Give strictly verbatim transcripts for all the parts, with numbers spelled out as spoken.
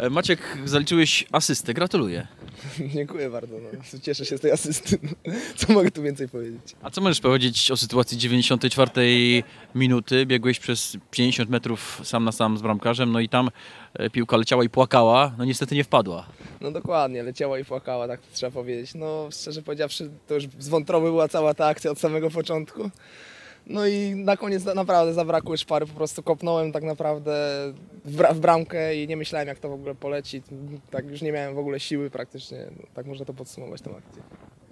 Maciek, zaliczyłeś asystę, gratuluję. Dziękuję bardzo, no. Cieszę się z tej asysty. Co mogę tu więcej powiedzieć? A co możesz powiedzieć o sytuacji dziewięćdziesiątej czwartej minuty? Biegłeś przez pięćdziesiąt metrów sam na sam z bramkarzem, no i tam e, piłka leciała i płakała, no niestety nie wpadła. No dokładnie, leciała i płakała, tak trzeba powiedzieć. No szczerze powiedziawszy, to już z wątroby była cała ta akcja od samego początku. No i na koniec naprawdę zabrakło szpary, po prostu kopnąłem tak naprawdę w, bra w bramkę i nie myślałem, jak to w ogóle poleci. Tak już nie miałem w ogóle siły praktycznie, no, tak można to podsumować tę akcję.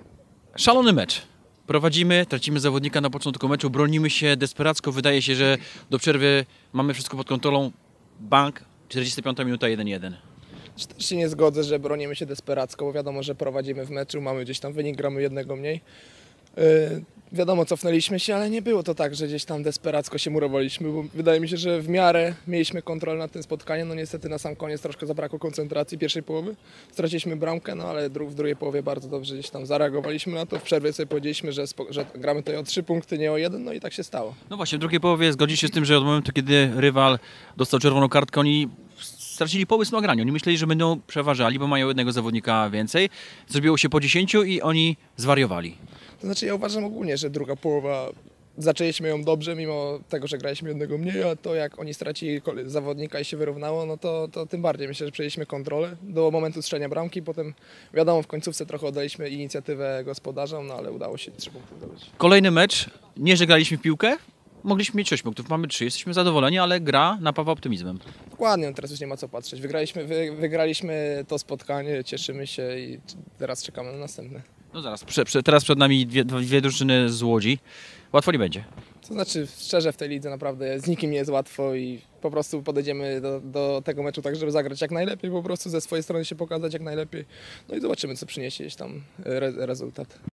Szalony mecz. Prowadzimy, tracimy zawodnika na początku meczu, bronimy się desperacko. Wydaje się, że do przerwy mamy wszystko pod kontrolą. Bank, czterdziesta piąta minuta, jeden jeden. Też się nie zgodzę, że bronimy się desperacko, bo wiadomo, że prowadzimy w meczu, mamy gdzieś tam wynik, gramy jednego mniej. Yy, wiadomo, cofnęliśmy się, ale nie było to tak, że gdzieś tam desperacko się murowaliśmy, bo wydaje mi się, że w miarę mieliśmy kontrolę nad tym spotkaniem. No niestety na sam koniec troszkę zabrakło koncentracji pierwszej połowy. Straciliśmy bramkę, no ale dru w drugiej połowie bardzo dobrze gdzieś tam zareagowaliśmy na to. W przerwie sobie powiedzieliśmy, że, że gramy tutaj o trzy punkty, nie o jeden, no i tak się stało. No właśnie, w drugiej połowie zgodzisz się z tym, że od momentu, kiedy rywal dostał czerwoną kartkę, oni stracili pomysł na granie. Oni myśleli, że będą przeważali, bo mają jednego zawodnika więcej. Zrobiło się po dziesięciu i oni zwariowali. To znaczy ja uważam ogólnie, że druga połowa zaczęliśmy ją dobrze, mimo tego, że graliśmy jednego mniej, a to jak oni stracili zawodnika i się wyrównało, no to, to tym bardziej myślę, że przejęliśmy kontrolę do momentu strzelenia bramki. Potem wiadomo, w końcówce trochę oddaliśmy inicjatywę gospodarzom, no ale udało się trzy punkty zdobyć. Kolejny mecz, nie że graliśmy w piłkę, mogliśmy mieć sześć punktów, mamy trzy, jesteśmy zadowoleni, ale gra napawa optymizmem. Dokładnie, no teraz już nie ma co patrzeć. Wygraliśmy, wy, wygraliśmy to spotkanie, cieszymy się i teraz czekamy na następne. No zaraz, prze, prze, teraz przed nami dwie, dwie drużyny z Łodzi. Łatwo nie będzie. To znaczy, szczerze w tej lidze naprawdę z nikim nie jest łatwo i po prostu podejdziemy do, do tego meczu tak, żeby zagrać jak najlepiej, po prostu ze swojej strony się pokazać jak najlepiej. No i zobaczymy, co przyniesie gdzieś tam re, rezultat.